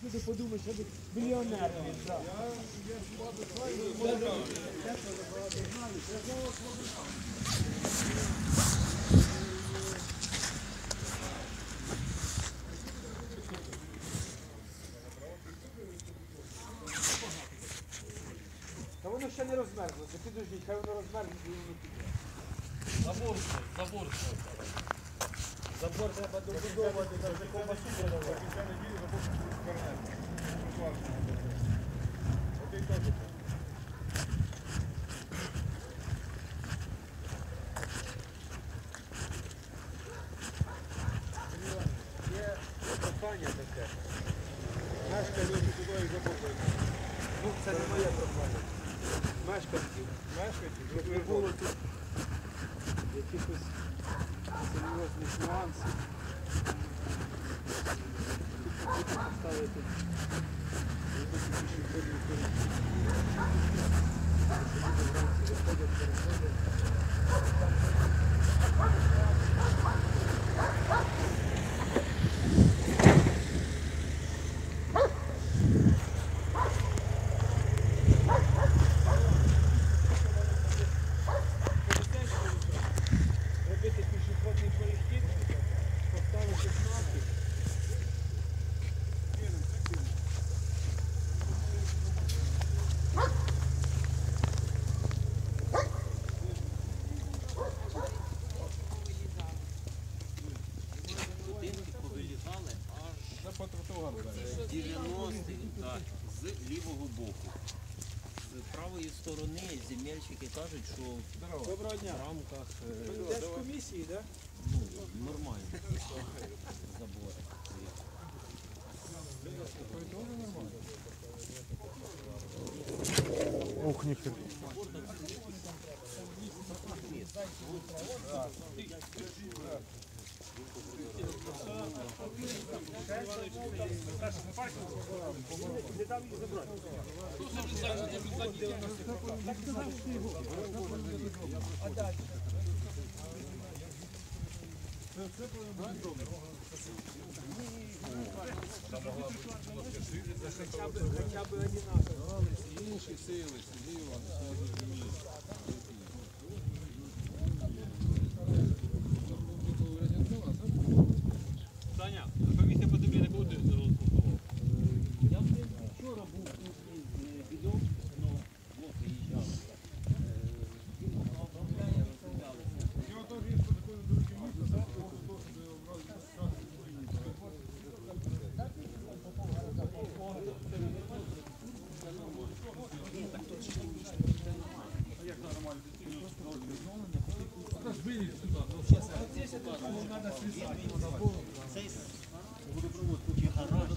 люди подумають, що ви мільйонер. Та воно ще не розмерзлося, підождіть, хай воно розмерзлося і воно піде. Забор треба добудовувати, там вже ковбасу продавати. Є прохання таке. Мешканці туди і забор. Ну, це не моє прохання. Мешканців, щоб не було тут якихось серйозних нюансів. Тут поставити пішохідні перехід. Виходять, переходять. По тротуару, 90-й, так, з лівого боку. З правої сторони земельщики кажуть, що Доброго дня. в рамках Держкомісії, так? нормально забори. Ух, ніхер. Хоча б одинаково. Інші сили, зліва, все розуміє. Саня, а комісія по землі не буде розпустовувати? Я вчора був тут відео, ну, блок виїжджав. Він обробляє, розроблялися. Його теж є такої дорогі місце, Цей водопровод тут є гараж.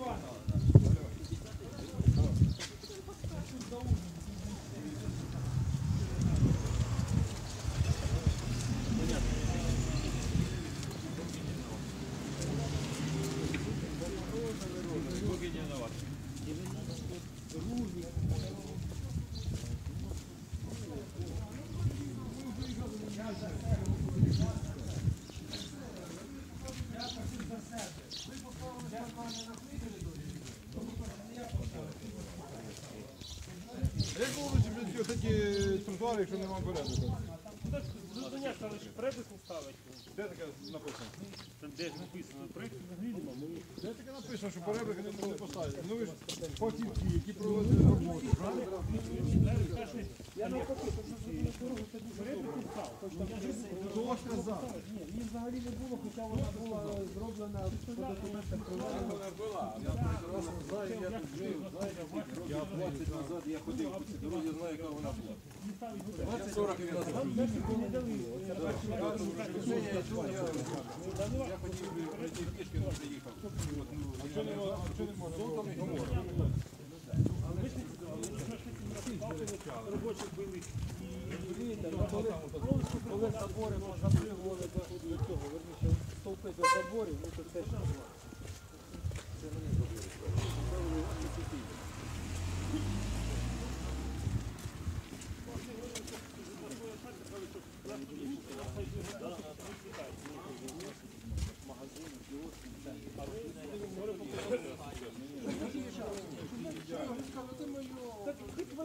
Як вулиці такі тротуари, якщо немає порядку? Зрозуміло, але ж перепис не ставить. Де таке написано? Де написано, перепис взагалі немає. Де таке написано, що порядок не поставити? Ну ви ж фахівці, які проводять роботу, правильно? Я навпаки, тому що зробили дорогу, це дуже перепис став. Хто сказав? Ні, її взагалі не було, хоча вона була зроблена по документах приватного. Вона була, я прекрасно знаю, я тут жив, знаєте, я 20 назад я ходив по цій дорозі, знаю, яка вона була. 40 років назад. Я хотів пройти пішки, але приїхав. А що не можна? Золотом і Гомором. Робочі були. Коли забори запригували до цього, верніше, стовпи до заборів, ну то це ж це вони зробили. Магазини, кіоски,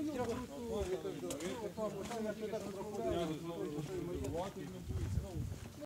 свою беру. Отам, отам, я так проходив.